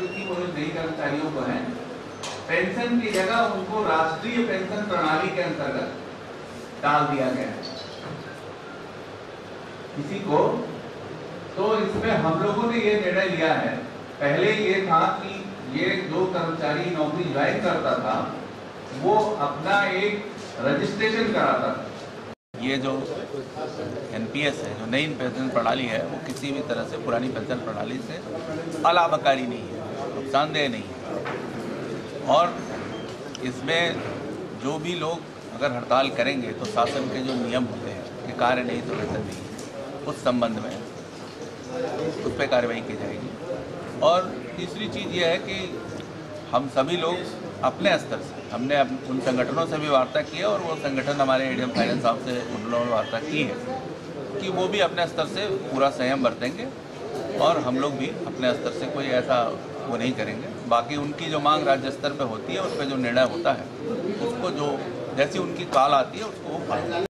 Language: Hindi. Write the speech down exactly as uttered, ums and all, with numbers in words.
क्योंकि वो नई कर्मचारियों को है, पेंशन की जगह उनको राष्ट्रीय पेंशन प्रणाली के अंतर्गत डाल दिया गया है किसी को। तो इसमें हम लोगों ने ये निर्णय लिया है, पहले ये था कि ये जो कर्मचारी नौकरी ज्वाइन करता था वो अपना एक रजिस्ट्रेशन कराता था। ये जो एनपीएस है, जो नई पेंशन प्रणाली है, वो किसी भी तरह से पुरानी पेंशन प्रणाली से अलाभकारी नहीं है, नुकसानदेह नहीं है। और इसमें जो भी लोग अगर हड़ताल करेंगे तो शासन के जो नियम होते हैं कि कार्य नहीं तो वेतन नहीं, उस संबंध में उस पर कार्रवाई की जाएगी। और तीसरी चीज़ ये है कि हम सभी लोग अपने स्तर से, हमने उन संगठनों से भी वार्ता की है और वो संगठन हमारे एडीएम फाइनेंस साहब से उन लोगों ने वार्ता की है कि वो भी अपने स्तर से पूरा संयम बरतेंगे और हम लोग भी अपने स्तर से कोई ऐसा वो नहीं करेंगे। बाकी उनकी जो मांग राज्य स्तर पे होती है, उस पर जो निर्णय होता है उसको जो जैसी उनकी कॉल आती है उसको वो